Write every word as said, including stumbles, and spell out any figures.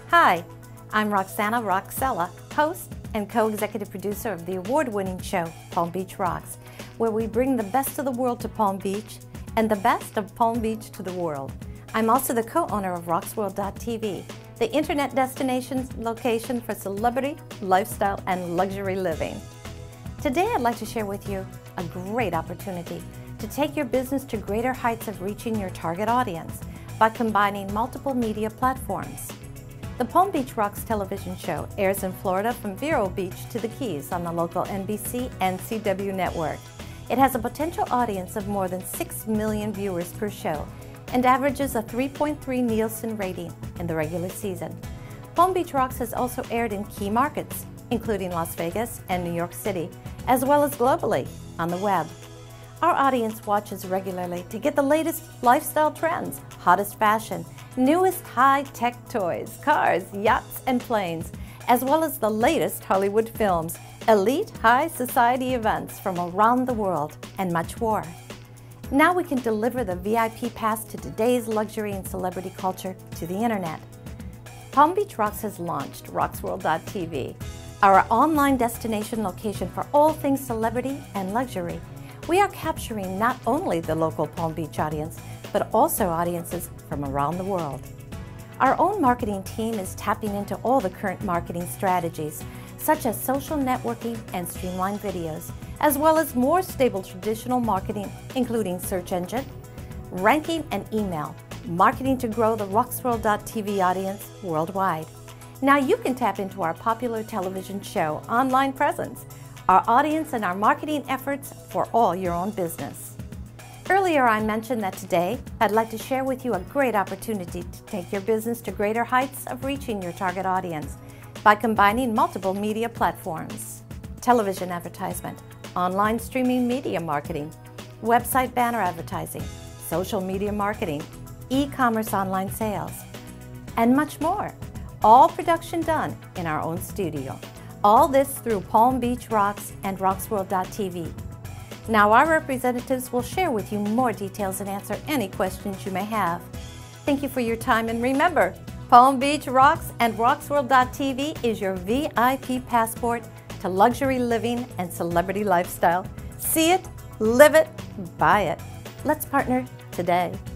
Hi, I'm Roxana Roxella, host and co-executive producer of the award-winning show Palm Beach Rocks, where we bring the best of the world to Palm Beach and the best of Palm Beach to the world. I'm also the co-owner of Rox World dot T V, the internet destination location for celebrity, lifestyle, and luxury living. Today I'd like to share with you a great opportunity to take your business to greater heights of reaching your target audience by combining multiple media platforms. The Palm Beach Rocks television show airs in Florida from Vero Beach to the Keys on the local N B C and C W network. It has a potential audience of more than six million viewers per show and averages a three point three Nielsen rating in the regular season. Palm Beach Rocks has also aired in key markets, including Las Vegas and New York City, as well as globally on the web. Our audience watches regularly to get the latest lifestyle trends, hottest fashion, newest high-tech toys, cars, yachts, and planes, as well as the latest Hollywood films, elite high society events from around the world, and much more. Now we can deliver the V I P pass to today's luxury and celebrity culture to the internet. Palm Beach Rocks has launched Rox World dot T V, our online destination location for all things celebrity and luxury. We are capturing not only the local Palm Beach audience, but also audiences from around the world. Our own marketing team is tapping into all the current marketing strategies, such as social networking and streamlined videos, as well as more stable traditional marketing, including search engine, ranking, and email, marketing to grow the Rox World dot T V audience worldwide. Now you can tap into our popular television show online presence, our audience, and our marketing efforts for all your own business. Earlier I mentioned that today I'd like to share with you a great opportunity to take your business to greater heights of reaching your target audience by combining multiple media platforms: television advertisement, online streaming media marketing, website banner advertising, social media marketing, e-commerce online sales, and much more. All production done in our own studio. All this through Palm Beach Rocks and Rox World dot T V. Now our representatives will share with you more details and answer any questions you may have. Thank you for your time, and remember, Palm Beach Rocks and Rox World dot T V is your V I P passport to luxury living and celebrity lifestyle. See it, live it, buy it. Let's partner today.